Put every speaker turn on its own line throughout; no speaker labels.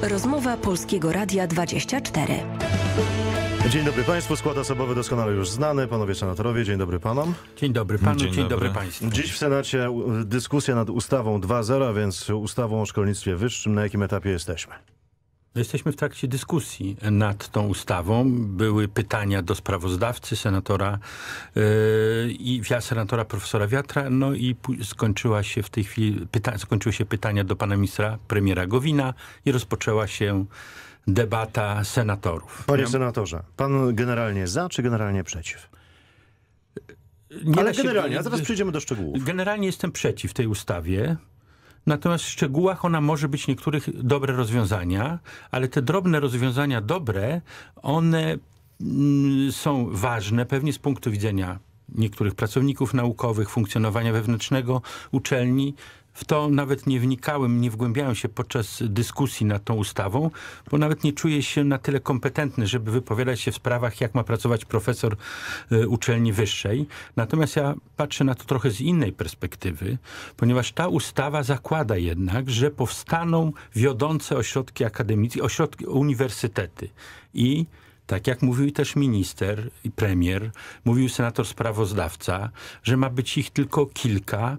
Rozmowa Polskiego Radia 24.
Dzień dobry Państwu. Skład osobowy doskonale już znany. Panowie senatorowie, dzień dobry Panom.
Dzień dobry Panu, dzień dobry Państwu.
Dziś w Senacie dyskusja nad ustawą 2.0, a więc ustawą o szkolnictwie wyższym. Na jakim etapie jesteśmy?
Jesteśmy w trakcie dyskusji nad tą ustawą. Były pytania do sprawozdawcy, senatora senatora profesora Wiatra, no i skończyła się w tej chwili, skończyły się pytania do pana ministra, premiera Gowina i rozpoczęła się debata senatorów.
Panie senatorze, pan generalnie za, czy generalnie przeciw? Ale generalnie, a teraz przejdziemy do szczegółów.
Generalnie jestem przeciw tej ustawie. Natomiast w szczegółach ona może być niektórych dobre rozwiązania, ale te drobne rozwiązania dobre, one są ważne pewnie z punktu widzenia niektórych pracowników naukowych, funkcjonowania wewnętrznego uczelni. W to nawet nie wnikałem, nie wgłębiałem się podczas dyskusji nad tą ustawą, bo nawet nie czuję się na tyle kompetentny, żeby wypowiadać się w sprawach, jak ma pracować profesor uczelni wyższej. Natomiast ja patrzę na to trochę z innej perspektywy, ponieważ ta ustawa zakłada jednak, że powstaną wiodące ośrodki akademickie, uniwersytety. I tak jak mówił też minister i premier, mówił senator sprawozdawca, że ma być ich tylko kilka,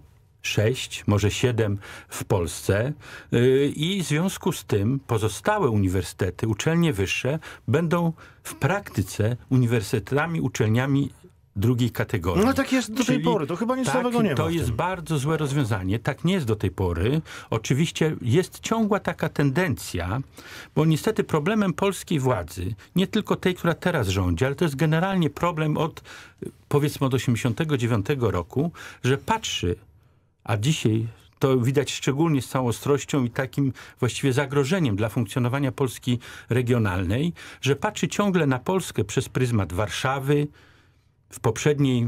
6, może 7 w Polsce i w związku z tym pozostałe uniwersytety, uczelnie wyższe będą w praktyce uniwersytetami, uczelniami drugiej kategorii.
No tak jest do tej pory, to chyba nic nowego nie ma.
To jest bardzo złe rozwiązanie, tak nie jest do tej pory. Oczywiście jest ciągła taka tendencja, bo niestety problemem polskiej władzy, nie tylko tej, która teraz rządzi, ale to jest generalnie problem powiedzmy od 1989 roku, że patrzy, a dzisiaj to widać szczególnie z całą ostrością i takim właściwie zagrożeniem dla funkcjonowania Polski regionalnej, że patrzy ciągle na Polskę przez pryzmat Warszawy. W poprzedniej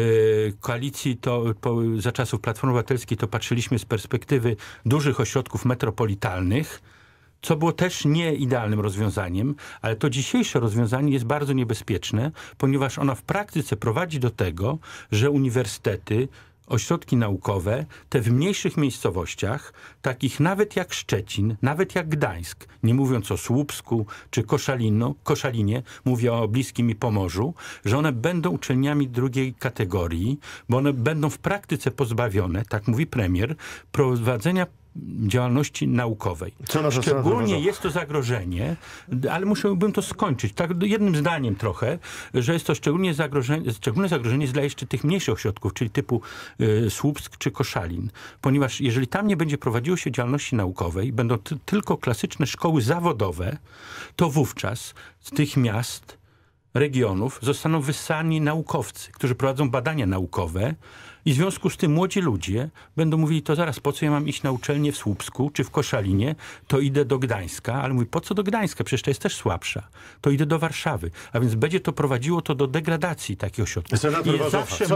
koalicji, za czasów Platformy Obywatelskiej, to patrzyliśmy z perspektywy dużych ośrodków metropolitalnych, co było też nie idealnym rozwiązaniem, ale to dzisiejsze rozwiązanie jest bardzo niebezpieczne, ponieważ ono w praktyce prowadzi do tego, że uniwersytety, ośrodki naukowe, te w mniejszych miejscowościach, takich nawet jak Szczecin, nawet jak Gdańsk, nie mówiąc o Słupsku czy Koszalinie, mówię o bliskim mi Pomorzu, że one będą uczelniami drugiej kategorii, bo one będą w praktyce pozbawione, tak mówi premier, prowadzenia działalności naukowej. Szczególnie jest to zagrożenie, ale musiałbym to skończyć. Tak jednym zdaniem trochę, że jest to szczególne zagrożenie dla jeszcze tych mniejszych ośrodków, czyli typu Słupsk czy Koszalin. Ponieważ jeżeli tam nie będzie prowadziło się działalności naukowej, będą tylko klasyczne szkoły zawodowe, to wówczas z tych miast, regionów zostaną wyssani naukowcy, którzy prowadzą badania naukowe i w związku z tym młodzi ludzie będą mówili, to zaraz po co ja mam iść na uczelnię w Słupsku czy w Koszalinie, to idę do Gdańska, ale mówi, po co do Gdańska? Przecież to jest też słabsza. To idę do Warszawy. A więc będzie to prowadziło to do degradacji takich ośrodków.
Senator Warzocha,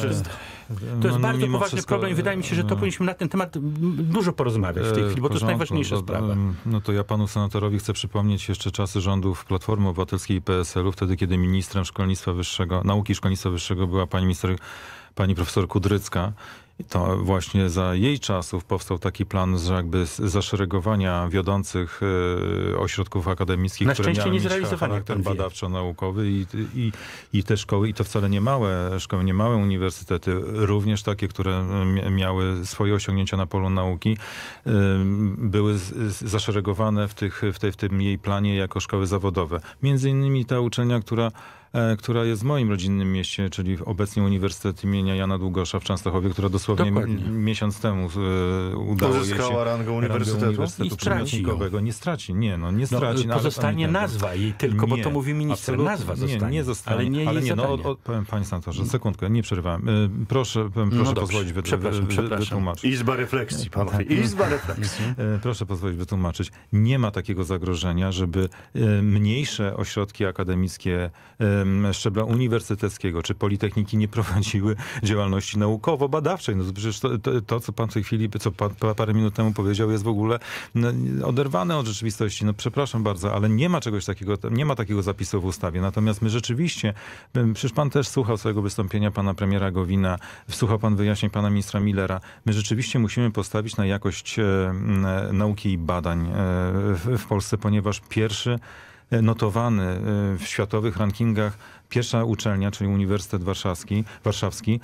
to jest bardzo poważny problem i wydaje mi się, że to powinniśmy na ten temat dużo porozmawiać w tej chwili, bo to jest najważniejsza sprawa.
No to ja panu senatorowi chcę przypomnieć jeszcze czasy rządów Platformy Obywatelskiej i PSL-u, wtedy kiedy ministrem szkolnictwa wyższego, nauki i szkolnictwa wyższego była pani profesor Kudrycka. I to właśnie za jej czasów powstał taki plan, że jakby zaszeregowania wiodących ośrodków akademickich, które miały mieć charakter badawczo-naukowy i te szkoły, i to wcale nie małe szkoły, nie małe uniwersytety, również takie, które miały swoje osiągnięcia na polu nauki, były zaszeregowane w tym jej planie jako szkoły zawodowe. Między innymi ta uczelnia, która jest w moim rodzinnym mieście, czyli obecnie Uniwersytet imienia Jana Długosza w Częstochowie, która dosłownie miesiąc temu udało jej się
rangę uniwersytetu
i straci ją.
Nie straci, nie straci.
Pozostanie nazwa jej tylko, bo to mówi minister. Nazwa zostanie.
Nie zostanie. Ale nie, panie senatorze, sekundkę, nie przerywałem. Proszę pozwolić wytłumaczyć.
Izba refleksji, panowie. Izba refleksji.
Proszę pozwolić wytłumaczyć. Nie ma takiego zagrożenia, żeby mniejsze ośrodki akademickie szczebla uniwersyteckiego czy politechniki nie prowadziły działalności naukowo-badawczej. No to przecież to, co pan w tej chwili, co pan parę minut temu powiedział, jest w ogóle oderwane od rzeczywistości. No przepraszam bardzo, ale nie ma czegoś takiego, nie ma takiego zapisu w ustawie. Natomiast my rzeczywiście, przecież pan też słuchał swojego wystąpienia pana premiera Gowina, słuchał pan wyjaśnień pana ministra Millera. My rzeczywiście musimy postawić na jakość nauki i badań w Polsce, ponieważ pierwszy notowany w światowych rankingach pierwsza uczelnia, czyli Uniwersytet Warszawski,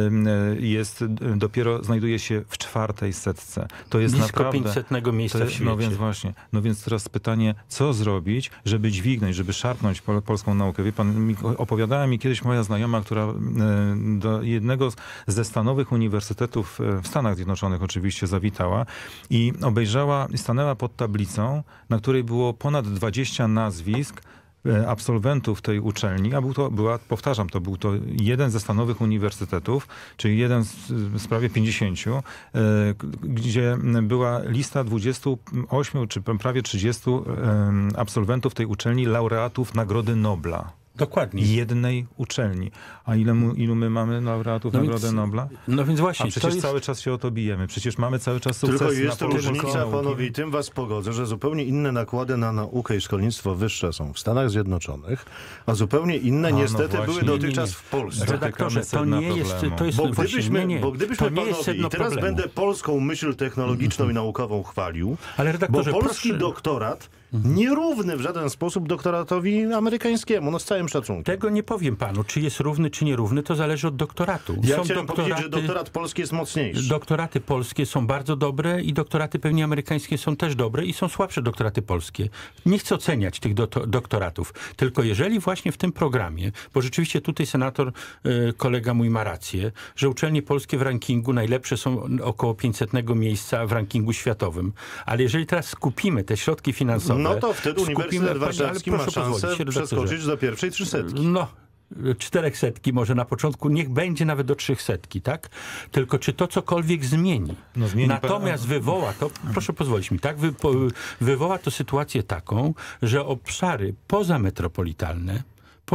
znajduje się w 4. setce. To jest
blisko
naprawdę
500 miejsca w świecie.
No więc właśnie. No więc teraz pytanie, co zrobić, żeby dźwignąć, żeby szarpnąć polską naukę? Wie pan, opowiadała mi kiedyś moja znajoma, która do jednego ze stanowych uniwersytetów w Stanach Zjednoczonych oczywiście zawitała i stanęła pod tablicą, na której było ponad 20 nazwisk absolwentów tej uczelni, a był to jeden ze stanowych uniwersytetów, czyli jeden z prawie 50, gdzie była lista 28 czy prawie 30 absolwentów tej uczelni, laureatów Nagrody Nobla.
Dokładnie.
Jednej uczelni. A ilu my mamy laureatów Nagrody Nobla?
No więc właśnie.
A przecież cały czas się o to bijemy. Przecież mamy cały czas sukces.
Tylko jest to różnica, panowie, i tym was pogodzę, że zupełnie inne nakłady na naukę i szkolnictwo wyższe są w Stanach Zjednoczonych, a zupełnie inne niestety były dotychczas w Polsce.
Redaktorze, to nie jest... To jest
bo gdybyśmy panowie, i teraz
problemu.
będę polską myśl technologiczną i naukową chwalił,
ale redaktorze,
bo polski doktorat nierówny w żaden sposób doktoratowi amerykańskiemu, no z całym szacunkiem.
Tego nie powiem panu. Czy jest równy, czy nierówny, to zależy od doktoratu.
Ja chciałem powiedzieć, że doktorat polski jest mocniejszy.
Doktoraty polskie są bardzo dobre i doktoraty pewnie amerykańskie są też dobre i są słabsze doktoraty polskie. Nie chcę oceniać tych doktoratów. Tylko jeżeli właśnie w tym programie, bo rzeczywiście tutaj senator, kolega mój ma rację, że uczelnie polskie w rankingu najlepsze są około 500 miejsca w rankingu światowym. Ale jeżeli teraz skupimy te środki finansowe...
No to wtedy Uniwersytet Warszawski ma szansę przeskoczyć do pierwszej 300.
No, 400 może na początku, niech będzie nawet do 300, tak? Tylko czy to cokolwiek zmieni? No, natomiast wywoła to, proszę pozwolić mi, tak? Wywoła to sytuację taką, że obszary pozametropolitalne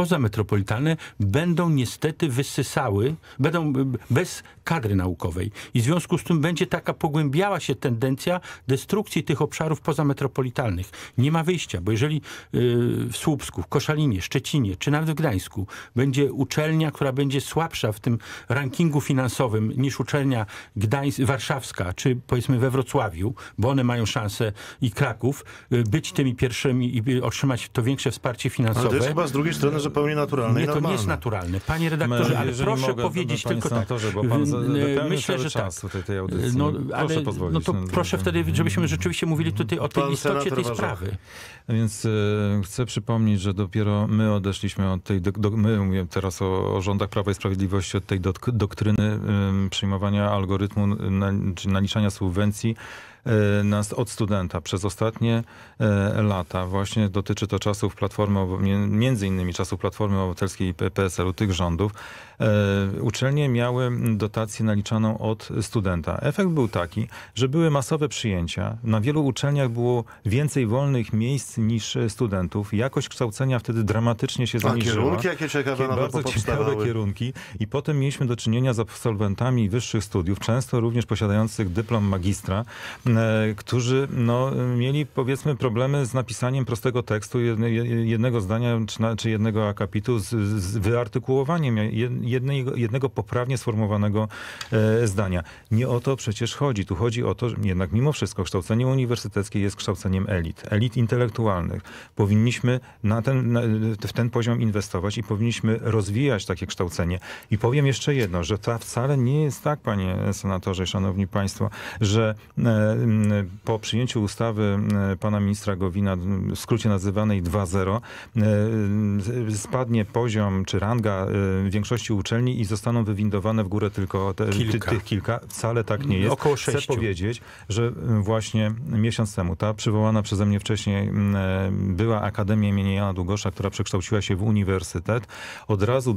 będą niestety będą bez kadry naukowej. I w związku z tym będzie taka pogłębiała się tendencja destrukcji tych obszarów pozametropolitalnych. Nie ma wyjścia, bo jeżeli w Słupsku, w Koszalinie, Szczecinie, czy nawet w Gdańsku będzie uczelnia, która będzie słabsza w tym rankingu finansowym niż uczelnia warszawska, czy powiedzmy we Wrocławiu, bo one mają szansę, i Kraków, być tymi pierwszymi i otrzymać to większe wsparcie finansowe.
Ale to jest chyba z drugiej strony zupełnie naturalne.
Nie, to nie jest naturalne. Panie redaktorze, ale proszę powiedzieć tylko tak.
Bo pan
myślę, że
czas
tak.
Tej audycji.
Proszę pozwolić. No to proszę wtedy, żebyśmy rzeczywiście mówili tutaj o tej istocie tej sprawy.
Więc chcę przypomnieć, że dopiero my odeszliśmy od tej, my mówię teraz o rządach Prawa i Sprawiedliwości, od tej doktryny przyjmowania algorytmu, czy naliczania subwencji od studenta. Przez ostatnie lata właśnie dotyczy to czasów między innymi czasów Platformy Obywatelskiej i PSL-u, tych rządów, uczelnie miały dotację naliczaną od studenta. Efekt był taki, że były masowe przyjęcia. Na wielu uczelniach było więcej wolnych miejsc niż studentów. Jakość kształcenia wtedy dramatycznie się zaniżyła.
A kierunki jakie ciekawe
bardzo ciekawe kierunki. I potem mieliśmy do czynienia z absolwentami wyższych studiów, często również posiadających dyplom magistra, którzy mieli, powiedzmy, problemy z napisaniem prostego tekstu, jednego zdania czy jednego akapitu, z wyartykułowaniem jednego poprawnie sformułowanego zdania. Nie o to przecież chodzi. Tu chodzi o to, że jednak mimo wszystko kształcenie uniwersyteckie jest kształceniem elit intelektualnych. Powinniśmy w ten poziom inwestować i powinniśmy rozwijać takie kształcenie. I powiem jeszcze jedno, że to wcale nie jest tak, panie senatorze, szanowni państwo, że po przyjęciu ustawy pana ministra Gowina, w skrócie nazywanej 2.0, spadnie poziom czy ranga większości uczelni i zostaną wywindowane w górę tylko tych kilka. Wcale tak nie jest.
Około 6.
Chcę powiedzieć, że właśnie miesiąc temu ta przywołana przeze mnie wcześniej była Akademia imienia Jana Długosza, która przekształciła się w uniwersytet, od razu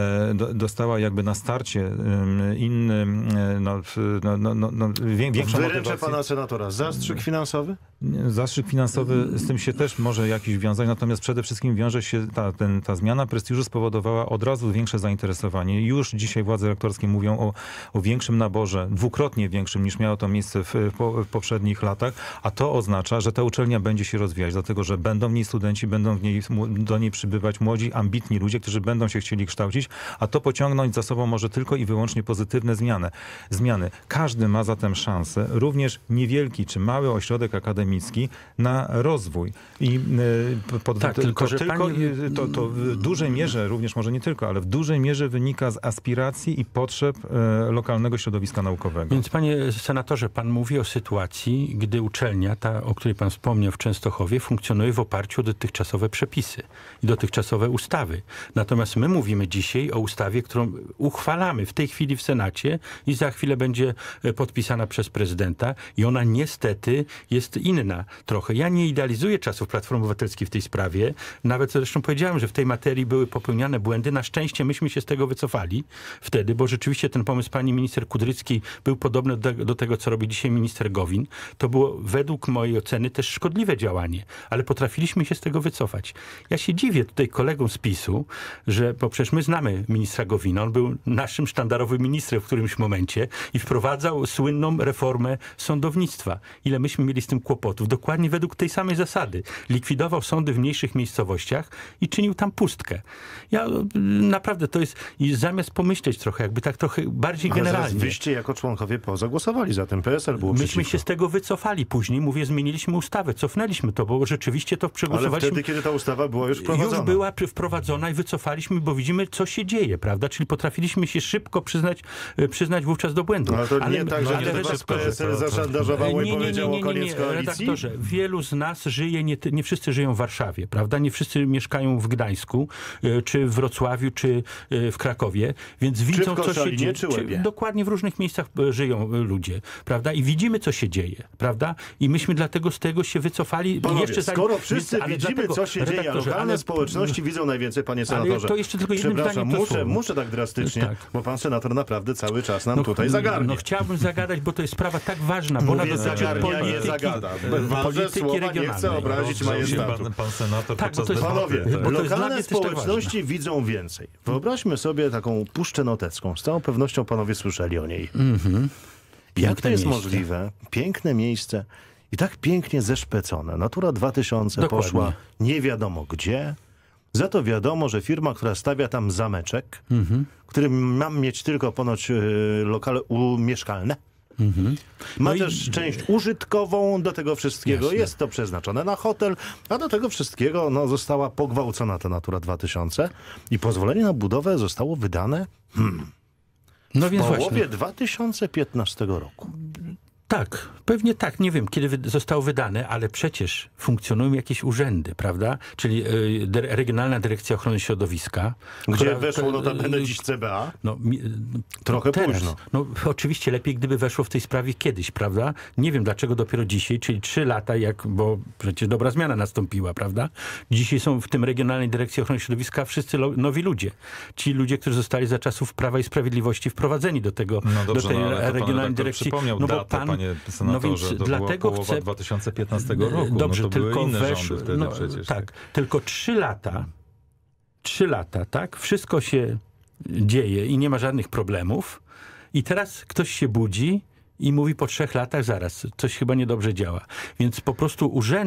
dostała jakby na starcie większą
ręce pana senatora. Zastrzyk finansowy?
Zastrzyk finansowy, z tym się też może jakiś wiązać, natomiast przede wszystkim wiąże się ta zmiana prestiżu spowodowała od razu większe zainteresowanie. Już dzisiaj władze rektorskie mówią o większym naborze, dwukrotnie większym niż miało to miejsce w poprzednich latach, a to oznacza, że ta uczelnia będzie się rozwijać, dlatego że będą w niej studenci, będą do niej przybywać młodzi, ambitni ludzie, którzy będą się chcieli kształcić, a to pociągnąć za sobą może tylko i wyłącznie pozytywne zmiany. Każdy ma zatem szansę, również niewielki czy mały ośrodek akademicki, na rozwój. I to w dużej mierze, również może nie tylko, ale w dużej mierze wynika z aspiracji i potrzeb lokalnego środowiska naukowego.
Więc panie senatorze, pan mówi o sytuacji, gdy uczelnia, ta, o której pan wspomniał w Częstochowie, funkcjonuje w oparciu o dotychczasowe przepisy i dotychczasowe ustawy. Natomiast my mówimy dzisiaj o ustawie, którą uchwalamy w tej chwili w Senacie i za chwilę będzie podpisana przez prezydenta i ona niestety jest inna trochę. Ja nie idealizuję czasów Platformy Obywatelskiej w tej sprawie. Nawet zresztą powiedziałem, że w tej materii były popełniane błędy. Na szczęście myśmy się z tego wycofali wtedy, bo rzeczywiście ten pomysł pani minister Kudryckiej był podobny do tego, co robi dzisiaj minister Gowin. To było według mojej oceny też szkodliwe działanie, ale potrafiliśmy się z tego wycofać. Ja się dziwię tutaj kolegom z PiS-u, bo przecież my znamy ministra Gowina. On był naszym sztandarowym ministrem w którymś momencie i wprowadzał słynną reformę sądownictwa. Ile myśmy mieli z tym kłopotów? Dokładnie według tej samej zasady. Likwidował sądy w mniejszych miejscowościach i czynił tam pustkę. Ja naprawdę to jest... I zamiast pomyśleć trochę, jakby tak trochę bardziej generalnie...
Wyście jako członkowie zagłosowali za ten PSL było
Myśmy
przeciwko.
się z tego wycofali później. Mówię, zmieniliśmy ustawę, cofnęliśmy to, bo rzeczywiście to przegłosowaliśmy.
Ale wtedy, kiedy ta ustawa była już wprowadzona.
Już była wprowadzona i wycofaliśmy, bo widzimy, co się dzieje, prawda? Czyli potrafiliśmy się szybko przyznać wówczas do błędu.
No to nie tak, że was PSL zaszantażowało i powiedziało koniec koalicji?
Redaktorze, wielu z nas żyje, nie wszyscy żyją w Warszawie, prawda? Nie wszyscy mieszkają w Gdańsku, czy w Wrocławiu, czy w Krakowie, więc widzą, co się dzieje. Dokładnie w różnych miejscach żyją ludzie, prawda? I widzimy, co się dzieje, prawda? I myśmy dlatego z tego się wycofali.
Panowie, jeszcze skoro wszyscy widzimy, co się dzieje, a lokalne społeczności widzą najwięcej, panie senatorze.
Ale to jeszcze tylko jednym zdaniem
muszę tak drastycznie, bo pan senator naprawdę cały czas nam tutaj zagarnie.
No chciałbym zagadać, bo to jest sprawa tak ważna, bo ona dotyczy polityki regionalnej.
Nie chcę obrazić majestatu.
Pan senator
tak,
Panowie, lokalne społeczności widzą więcej. Wyobraźmy sobie taką Puszczę Notecką. Z całą pewnością panowie słyszeli o niej. Jak to jest możliwe? Piękne miejsce i tak pięknie zeszpecone. Natura 2000 poszła nie wiadomo gdzie. Za to wiadomo, że firma, która stawia tam zameczek, który ma mieć tylko ponoć lokale mieszkalne, ma też część użytkową do tego wszystkiego. Jasne. Jest to przeznaczone na hotel, a do tego wszystkiego została pogwałcona ta Natura 2000 i pozwolenie na budowę zostało wydane w połowie 2015 roku.
Tak, pewnie tak. Nie wiem, kiedy zostało wydane, ale przecież funkcjonują jakieś urzędy, prawda? Czyli Regionalna Dyrekcja Ochrony Środowiska.
Gdzie weszło notabene dziś CBA? Trochę późno.
No oczywiście lepiej, gdyby weszło w tej sprawie kiedyś, prawda? Nie wiem, dlaczego dopiero dzisiaj, czyli 3 lata, bo przecież dobra zmiana nastąpiła, prawda? Dzisiaj są w tym Regionalnej Dyrekcji Ochrony Środowiska wszyscy nowi ludzie. Ci ludzie, którzy zostali za czasów Prawa i Sprawiedliwości wprowadzeni do tej Regionalnej Dyrekcji.
No bo pan senatorze, to dlatego była połowa 2015 roku.
Dobrze,
to
tylko
weszły wtedy przecież.
Tak, tylko 3 lata, tak? Wszystko się dzieje i nie ma żadnych problemów. I teraz ktoś się budzi i mówi po 3 latach zaraz, coś chyba niedobrze działa. Więc po prostu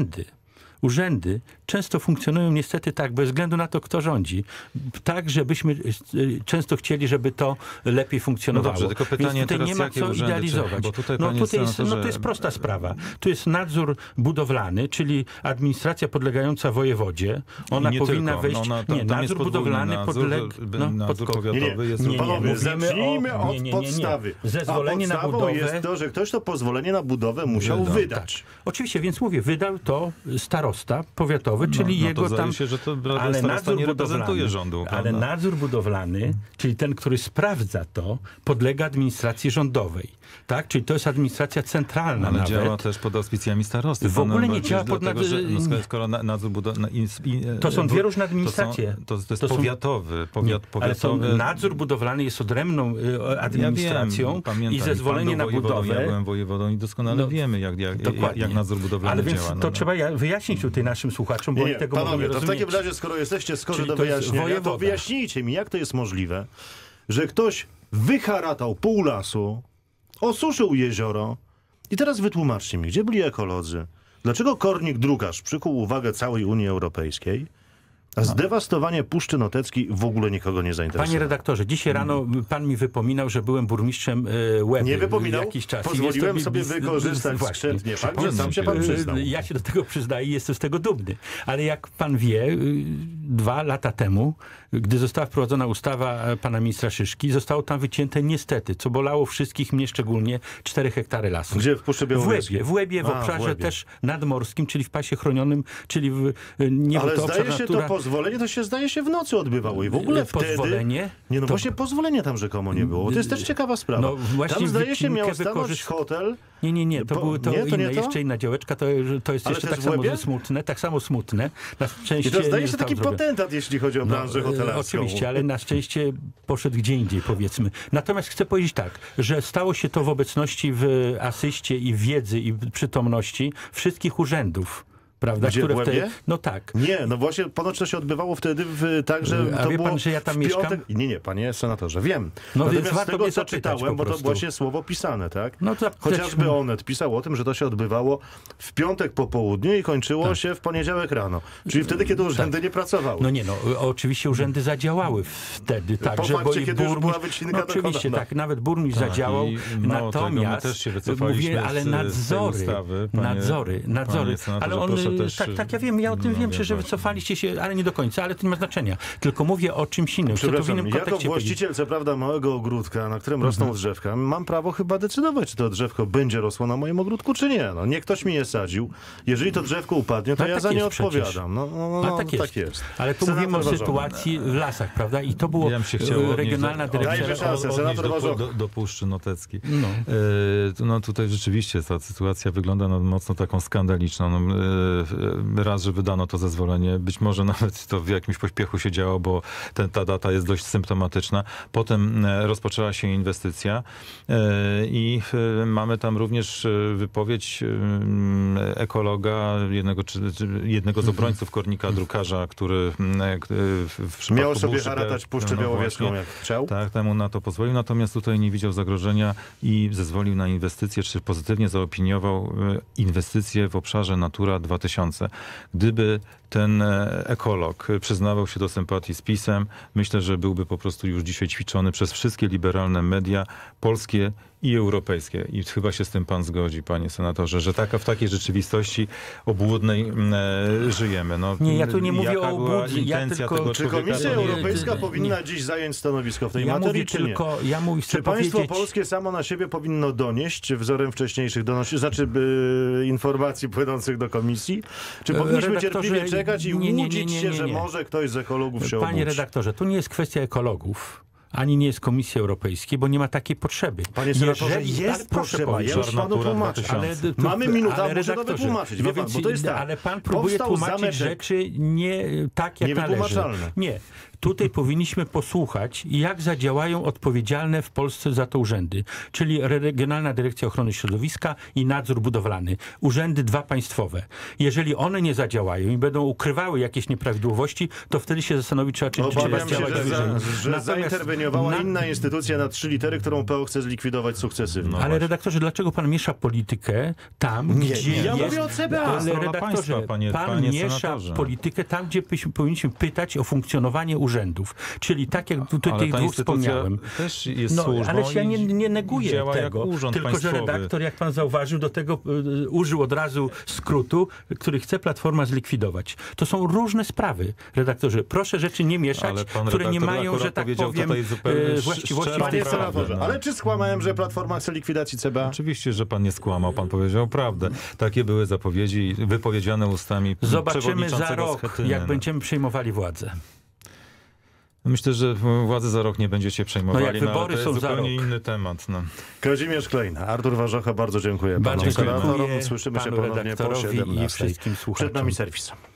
urzędy często funkcjonują niestety tak, bez względu na to, kto rządzi. Tak, żebyśmy często chcieli, żeby to lepiej funkcjonowało.
No dobrze, tylko pytanie
więc tutaj
teraz,
nie ma co idealizować.
Bo tutaj,
to jest prosta sprawa. Tu jest nadzór budowlany, czyli administracja podlegająca wojewodzie. Ona powinna wejść... nadzór budowlany
nadzór powiatowy jest...
Panowie, zacznijmy od podstawy.
Zezwolenie na budowę...
jest to, że ktoś to pozwolenie na budowę musiał wydać.
Tak. Oczywiście, więc mówię, wydał to starosta. starosta powiatowy, czyli
to
jego
zdaje
tam...
się, że to
ale
starosta nie reprezentuje
budowlany,
rządu.
ale nadzór budowlany, czyli ten, który sprawdza to, podlega administracji rządowej. Tak? Czyli to jest administracja centralna
ale
nawet.
działa też pod auspicjami starosty.
W ogóle nie działa pod
skoro nadzór budowlany...
To są dwie różne administracje.
To jest powiatowy.
Ale nadzór budowlany jest odrębną administracją i zezwolenie na budowę.
Ja byłem wojewodą i doskonale wiemy, jak nadzór budowlany działa.
Ale więc to trzeba wyjaśnić tutaj naszym słuchaczom, bo oni tego mogą nie rozumieć.
To w takim razie, skoro jesteście skorzy do wyjaśnienia, to wyjaśnijcie mi, jak to jest możliwe, że ktoś wyharatał pół lasu, osuszył jezioro i teraz wytłumaczcie mi, gdzie byli ekolodzy? Dlaczego Kornik-Drukarz przykuł uwagę całej Unii Europejskiej, a zdewastowanie Puszczy Noteckiej w ogóle nikogo nie zainteresowało?
Panie redaktorze, dzisiaj rano pan mi wypominał, że byłem burmistrzem Łeby.
Nie wypominał?
Jakiś czas.
Pozwoliłem sobie wykorzystać skrzętnie. Sam się pan przyznał.
Ja się do tego przyznaję i jestem z tego dumny. Ale jak pan wie, 2 lata temu, gdy została wprowadzona ustawa pana ministra Szyszki, zostało tam wycięte niestety, co bolało wszystkich, mnie szczególnie, 4 hektary lasu.
Gdzie? W Puszczy Białowieskiej?
W Łebie, w obszarze też nadmorskim, czyli w pasie chronionym, czyli
ale zdaje się to pozwolenie, to się zdaje się w nocy odbywało i w ogóle
pozwolenie?
Nie, no właśnie pozwolenia tam rzekomo nie było. To jest też ciekawa sprawa.
No właśnie
tam zdaje się miał stanąć hotel.
Nie, to były jeszcze inna działeczka, to jest jeszcze tak samo smutne. Na szczęście
i to zdaje się taki potentat, jeśli chodzi o branżę hotelarską.
Oczywiście, ale na szczęście poszedł gdzie indziej, powiedzmy. Natomiast chcę powiedzieć tak, że stało się to w obecności, w asyście i wiedzy i przytomności wszystkich urzędów. Prawda?
Gdzie,
które
w Łebie?
No tak.
Nie, no właśnie ponoć to się odbywało wtedy tak, że
a
to
wie
było
pan, że ja tam mieszkam?
Nie, panie senatorze, wiem.
No
natomiast
więc
z tego, co czytałem, bo to właśnie słowo pisane, tak?
No to
chociażby Onet pisał o tym, że to się odbywało w piątek po południu i kończyło się w poniedziałek rano. Czyli wtedy, kiedy urzędy nie pracowały.
No nie, oczywiście urzędy zadziałały wtedy, tak,
po fakcie, kiedy już była wycinka
oczywiście, tak, nawet burmistrz zadziałał, natomiast
też się wycofaliśmy
ale nadzory, ale on, tak, ja wiem, ja o tym wiem, że wycofaliście się, ale nie do końca, ale to nie ma znaczenia. Tylko mówię o czymś innym.
Przepraszam, jako właściciel, co prawda, małego ogródka, na którym rosną drzewka, mam prawo chyba decydować, czy to drzewko będzie rosło na moim ogródku, czy nie. No, nie ktoś mi je sadził. Jeżeli to drzewko upadnie, to ja za nie odpowiadam. Tak jest.
Ale tu mówimy o sytuacji w lasach, prawda? I to było regionalna dyrekcja.
Do Puszczy Noteckiej. No tutaj rzeczywiście ta sytuacja wygląda mocno taką skandaliczną. Raz, że wydano to zezwolenie, być może nawet to w jakimś pośpiechu się działo, bo ta data jest dość symptomatyczna. Potem rozpoczęła się inwestycja i mamy tam również wypowiedź ekologa, jednego z obrońców Kornika-Drukarza, który w przypadku
miał sobie haratać Puszczę Białowieską, jak chciał.
Tak, temu na to pozwolił, natomiast tutaj nie widział zagrożenia i zezwolił na inwestycje, czy pozytywnie zaopiniował inwestycje w obszarze Natura 2000. Gdyby ten ekolog przyznawał się do sympatii z PiS-em, myślę, że byłby po prostu już dzisiaj ćwiczony przez wszystkie liberalne media polskie i europejskie. I chyba się z tym pan zgodzi, panie senatorze, że w takiej rzeczywistości obłudnej żyjemy. No,
nie, ja tu nie mówię o obłudzie.
Czy Komisja Europejska powinna dziś zająć stanowisko w tej materii, czy nie? Czy państwo polskie samo na siebie powinno donieść wzorem wcześniejszych informacji płynących do Komisji? Czy powinniśmy cierpliwie czekać i łudzić się, że może ktoś z ekologów się obudzi?
Panie redaktorze, to nie jest kwestia ekologów. Ani nie jest Komisji Europejskiej, bo nie ma takiej potrzeby.
Panie senatorze, jest potrzeba. Ja już panu tłumaczę. Mamy minutę, muszę to wytłumaczyć. Wie pan, bo to jest tak.
Ale pan próbuje tłumaczyć rzeczy nie tak, jak należy. Nie. Tutaj powinniśmy posłuchać, jak zadziałają odpowiedzialne w Polsce za to urzędy, czyli Regionalna Dyrekcja Ochrony Środowiska i Nadzór Budowlany. Urzędy 2 państwowe. Jeżeli one nie zadziałają i będą ukrywały jakieś nieprawidłowości, to wtedy się zastanowić trzeba, czy trzeba działać.
Że zainterweniowała inna instytucja na 3 litery, którą PO chce zlikwidować sukcesywnie.
Ale redaktorze, dlaczego pan miesza politykę tam, gdzie
ja mówię o CBA.
Ale redaktorze, pan miesza politykę tam, gdzie powinniśmy pytać o funkcjonowanie urzędu. urzędów. Czyli tak jak tutaj tych dwóch wspomniałem.
Też jest służbą
ale ja nie neguję tego, tylko
państwowy.
że redaktor, jak pan zauważył, do tego użył od razu skrótu, który chce Platforma zlikwidować. To są różne sprawy, redaktorze. Proszę rzeczy nie mieszać, które nie mają, że tak powiem, właściwości w tej sprawie.
Ale czy skłamałem, że Platforma chce likwidacji CBA?
Oczywiście, że pan nie skłamał, pan powiedział prawdę. Takie były zapowiedzi wypowiedziane ustami
Zobaczymy za rok,
Schetyny.
jak będziemy przejmowali władzę.
Myślę, że władzy za rok nie będziecie przejmowali.
Jak wybory
ale to jest
są za
zupełnie
rok.
inny temat.
Kazimierz Klejna, Artur Warzocha, bardzo dziękuję.
Bardzo dziękuję
Słyszymy się
panu
ponownie po
redaktorowi
17.
i wszystkim słuchaczom.
Przed nami serwis.